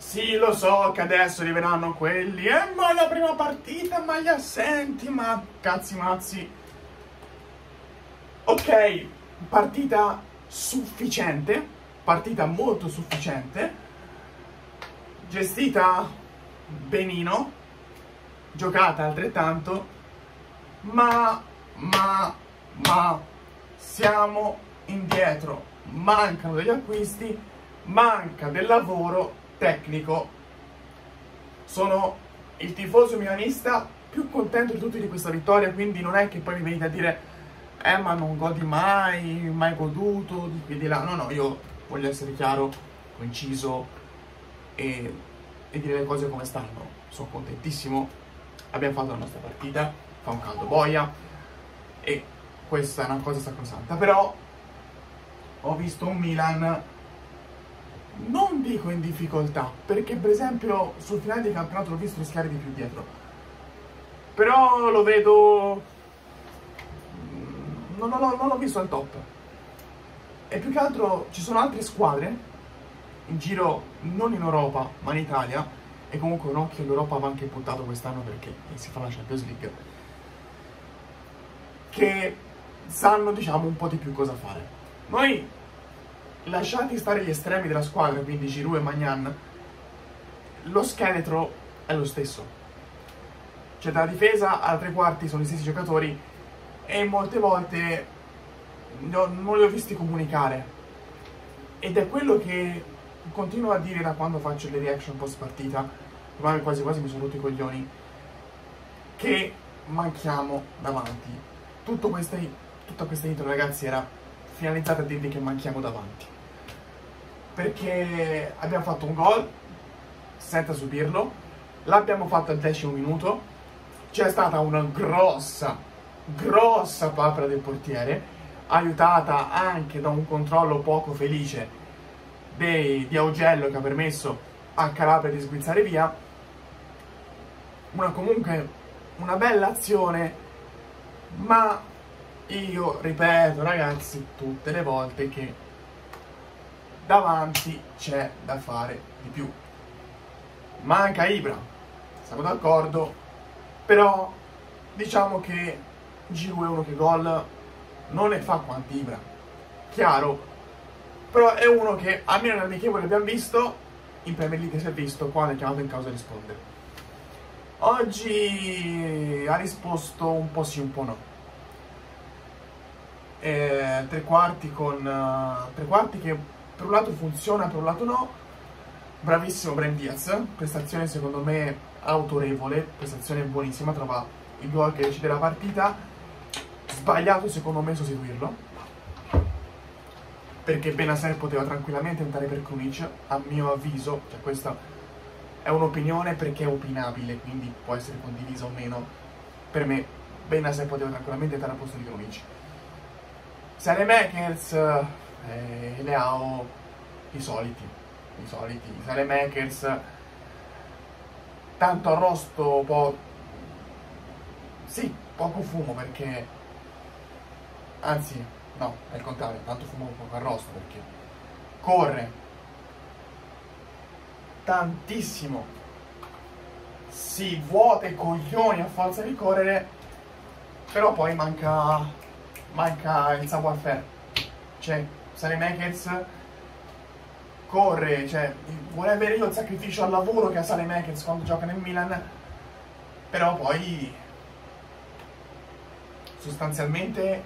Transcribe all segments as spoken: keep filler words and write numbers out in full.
Sì, lo so che adesso arriveranno quelli. Eh, ma la prima partita, ma gli assenti, ma cazzi mazzi. Ok, partita sufficiente, partita molto sufficiente, gestita benino, giocata altrettanto, ma, ma, ma, siamo indietro, mancano degli acquisti, manca del lavoro tecnico. Sono il tifoso milanista più contento di tutti di questa vittoria, quindi non è che poi mi venite a dire eh ma non godi mai, mai goduto, di qui di là. No, no, io voglio essere chiaro, conciso e, e dire le cose come stanno. Sono contentissimo, abbiamo fatto la nostra partita, fa un caldo boia e questa è una cosa sacrosanta. Però ho visto un Milan, non dico in difficoltà, perché per esempio sul finale di campionato l'ho visto rischiare di più dietro, però lo vedo, non, non, non l'ho visto al top. E più che altro ci sono altre squadre in giro, non in Europa ma in Italia, e comunque un occhio all'Europa va anche buttato quest'anno perché si fa la Champions League, che sanno diciamo un po' di più cosa fare. Noi, lasciati stare gli estremi della squadra, quindi Giroud e Maignan, lo scheletro è lo stesso. Cioè dalla difesa a tre quarti sono gli stessi giocatori e molte volte no, non li ho visti comunicare. Ed è quello che continuo a dire da quando faccio le reaction post partita, ormai quasi quasi mi sono rotti i coglioni, che manchiamo davanti. Tutto queste, tutta questa intro, ragazzi, era finalizzata a dirvi che manchiamo davanti. Perché abbiamo fatto un gol senza subirlo, l'abbiamo fatto al decimo minuto, c'è stata una grossa, grossa papera del portiere, aiutata anche da un controllo poco felice dei, di Augello, che ha permesso a Calabria di sguizzare via. Una comunque una bella azione, ma io ripeto, ragazzi, tutte le volte che davanti c'è da fare di più. Manca Ibra, siamo d'accordo, però diciamo che Giroud è uno che gol non ne fa quanti Ibra, chiaro, però è uno che almeno nell'amichevole abbiamo visto, in Premier League si è visto quando è chiamato in causa a rispondere. Oggi ha risposto un po' sì un po' no. E, tre quarti con uh, tre quarti che per un lato funziona, per un lato no. Bravissimo Brahim Diaz, prestazione secondo me autorevole, prestazione buonissima, trova il gol che decide la partita. Sbagliato secondo me sostituirlo, perché Bennacer poteva tranquillamente entrare per Krunic, a mio avviso, cioè questa è un'opinione perché è opinabile, quindi può essere condivisa o meno. Per me Bennacer poteva tranquillamente entrare al posto di Krunic. Saelemaekers e Leao i soliti, i soliti, Saelemaekers tanto arrosto, po' sì, poco fumo, perché anzi no, è il contrario, tanto fumo poco arrosto, perché corre tantissimo, si vuota i coglioni a forza di correre, però poi manca manca il savoir-faire. Cioè Saelemaekers corre, cioè vorrei avere io il sacrificio al lavoro che ha Saelemaekers quando gioca nel Milan, però poi sostanzialmente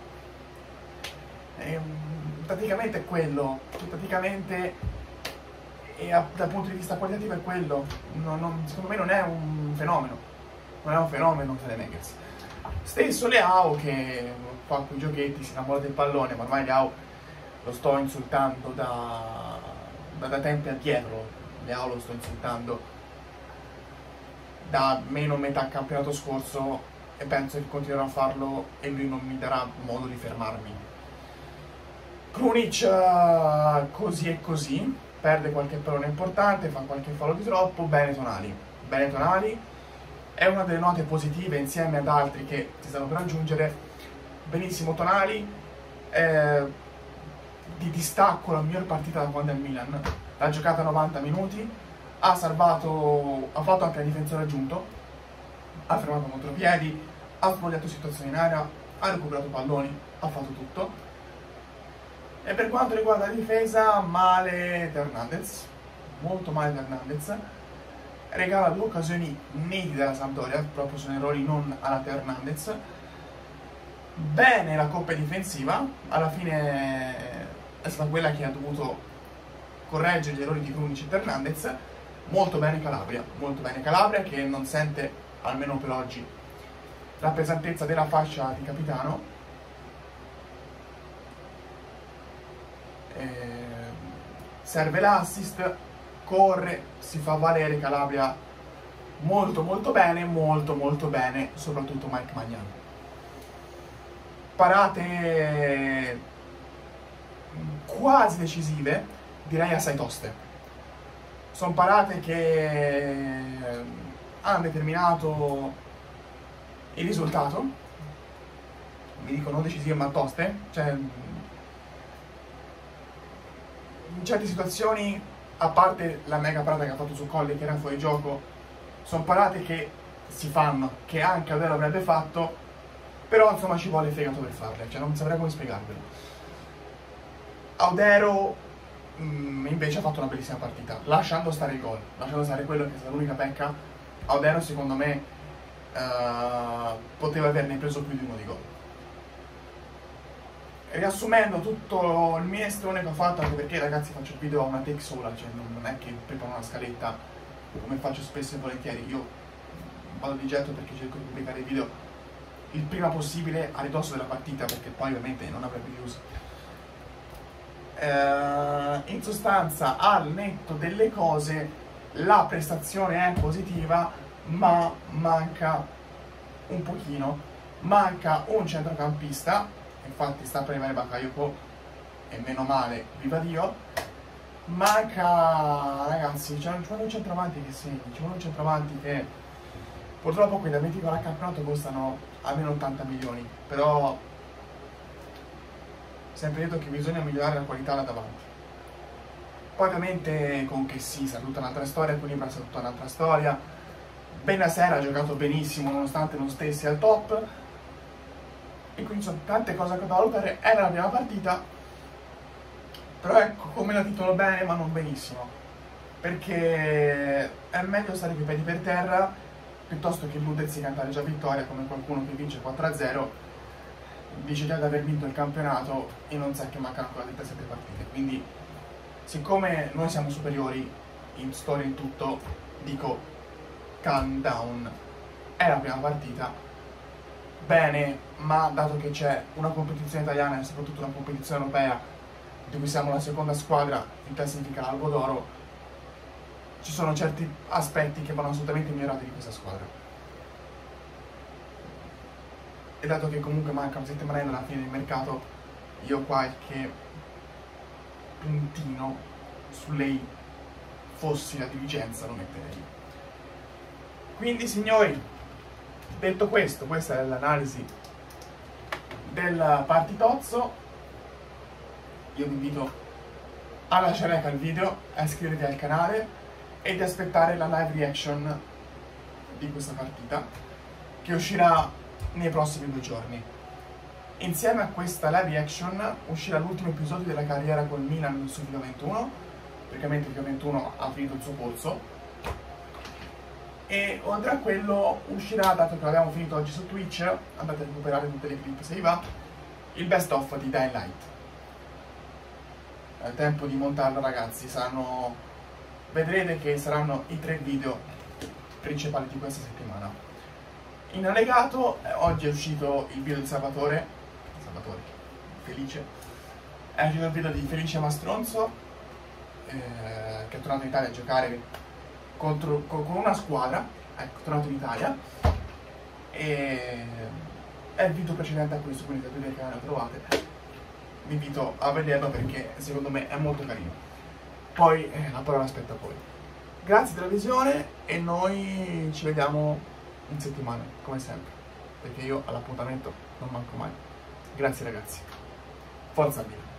è, praticamente è quello, praticamente e a, dal punto di vista qualitativo è quello. Non, non, secondo me non è un fenomeno, non è un fenomeno Saelemaekers. Stesso Leao che fa quei giochetti, si innamora del pallone, ma ormai Leao lo sto insultando da, da, da tempi addietro. Leao lo sto insultando da meno metà campionato scorso e penso che continuerò a farlo e lui non mi darà modo di fermarmi. Krunic così e così, perde qualche pallone importante, fa qualche fallo di troppo. Bene Tonali, bene Tonali, è una delle note positive insieme ad altri che si stanno per aggiungere. Benissimo Tonali, eh, di distacco la miglior partita da quando è al Milan, l'ha giocata novanta minuti, ha salvato, ha fatto anche la difensore aggiunto, ha fermato contropiedi, ha sbagliato situazioni in area, ha recuperato palloni, ha fatto tutto. E per quanto riguarda la difesa, male Hernandez, molto male Hernandez, regala due occasioni nitide alla Sampdoria, proprio sono errori non alla Hernandez. Bene la coppia difensiva, alla fine è stata quella che ha dovuto correggere gli errori di Krunic e Hernandez. Molto bene Calabria, molto bene Calabria, che non sente, almeno per oggi, la pesantezza della fascia di capitano. Eh, serve l'assist, corre, si fa valere Calabria molto molto bene, molto molto bene, soprattutto Mike Maignan. Parate quasi decisive, direi assai toste. Sono parate che hanno determinato il risultato, mi dico non decisive ma toste, cioè in certe situazioni, a parte la mega parata che ha fatto su Colli che era fuori gioco, sono parate che si fanno, che anche Audero avrebbe fatto, però insomma ci vuole il fegato per farle, cioè non saprei come spiegarvelo. Audero mh, invece ha fatto una bellissima partita, lasciando stare il gol, lasciando stare quello che è stata l'unica pecca. Audero secondo me uh, poteva averne preso più di uno di gol. Riassumendo tutto il minestrone che ho fatto, anche perché ragazzi faccio il video a una take sola, cioè non è che preparo una scaletta come faccio spesso e volentieri. Io vado di getto perché cerco di pubblicare i video il prima possibile a ridosso della partita, perché poi ovviamente non avrebbe views. Eh, in sostanza, al netto delle cose, la prestazione è positiva, ma manca un pochino, manca un centrocampista. Infatti sta per arrivare Bakayoko e meno male, viva Dio. Manca, ragazzi, c'è un centravanti che segni, c'è un centravanti che purtroppo quelli da venti al campionato costano almeno ottanta milioni, però sempre detto che bisogna migliorare la qualità là davanti. Poi ovviamente con che sì, sarà tutta un'altra storia, Equilibra sarà tutta un'altra storia. Bennacer ha giocato benissimo nonostante non stessi al top. E quindi sono tante cose da valutare. Era la prima partita, però ecco, come la titolo bene ma non benissimo, perché è meglio stare con i piedi per terra piuttosto che illudersi e cantare già vittoria come qualcuno che vince quattro a zero, dice già di aver vinto il campionato e non sa che mancano ancora trentasette partite. Quindi siccome noi siamo superiori in storia in tutto, dico calm down, è la prima partita, bene, ma dato che c'è una competizione italiana e soprattutto una competizione europea di cui siamo la seconda squadra in classifica all'Albo d'Oro, ci sono certi aspetti che vanno assolutamente migliorati di questa squadra. E dato che comunque manca una settimanella alla fine del mercato, io qualche puntino sulle fossi la dirigenza lo metterei. Quindi signori, detto questo, questa è l'analisi del partitozzo. Io vi invito a lasciare like al video, a iscrivervi al canale e di aspettare la live reaction di questa partita che uscirà nei prossimi due giorni. Insieme a questa live reaction uscirà l'ultimo episodio della carriera col Milan su FIFA ventuno, praticamente FIFA ventuno ha finito il suo corso. E oltre a quello uscirà, dato che l'abbiamo finito oggi su Twitch, andate a recuperare tutte le clip se vi va, il best of di Dying Light. È il tempo di montarlo ragazzi, saranno, vedrete che saranno i tre video principali di questa settimana. In allegato, eh, oggi è uscito il video di Salvatore, Salvatore, Felice, è uscito il video di Felice Mastronzo, eh, che è tornato in Italia a giocare Contro, con una squadra, ecco, tornato in Italia, e è il video precedente a questo, quindi capite che canale lo trovate, vi invito a vederlo perché secondo me è molto carino. Poi eh, la parola aspetta poi. Grazie della visione e noi ci vediamo in settimana, come sempre, perché io all'appuntamento non manco mai. Grazie ragazzi, forza Milan!